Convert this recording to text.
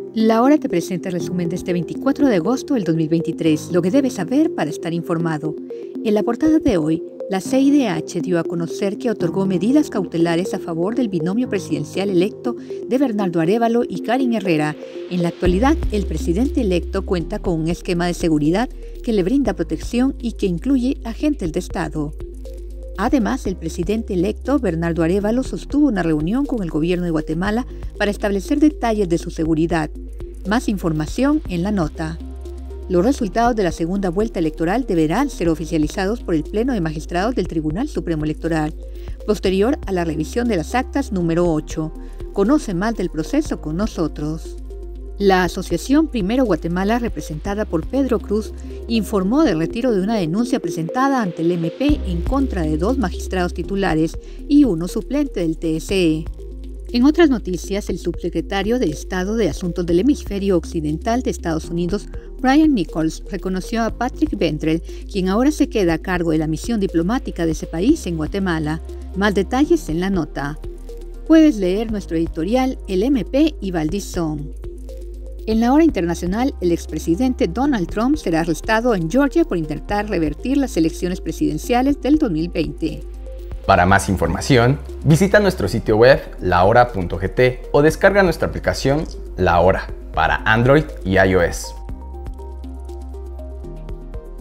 La Hora te presenta el resumen de este 24 de agosto del 2023, lo que debes saber para estar informado. En la portada de hoy, la CIDH dio a conocer que otorgó medidas cautelares a favor del binomio presidencial electo de Bernardo Arévalo y Karin Herrera. En la actualidad, el presidente electo cuenta con un esquema de seguridad que le brinda protección y que incluye agentes de Estado. Además, el presidente electo, Bernardo Arévalo, sostuvo una reunión con el gobierno de Guatemala para establecer detalles de su seguridad. Más información en la nota. Los resultados de la segunda vuelta electoral deberán ser oficializados por el Pleno de Magistrados del Tribunal Supremo Electoral, posterior a la revisión de las actas número 8. Conoce más del proceso con nosotros. La Asociación Primero Guatemala, representada por Pedro Cruz, informó del retiro de una denuncia presentada ante el MP en contra de 2 magistrados titulares y 1 suplente del TSE. En otras noticias, el subsecretario de Estado de Asuntos del Hemisferio Occidental de Estados Unidos, Brian Nichols, reconoció a Patrick Vendrell, quien ahora se queda a cargo de la misión diplomática de ese país en Guatemala. Más detalles en la nota. Puedes leer nuestro editorial El MP y Valdizón. En la hora internacional, el expresidente Donald Trump será arrestado en Georgia por intentar revertir las elecciones presidenciales del 2020. Para más información, visita nuestro sitio web lahora.gt o descarga nuestra aplicación La Hora para Android y iOS.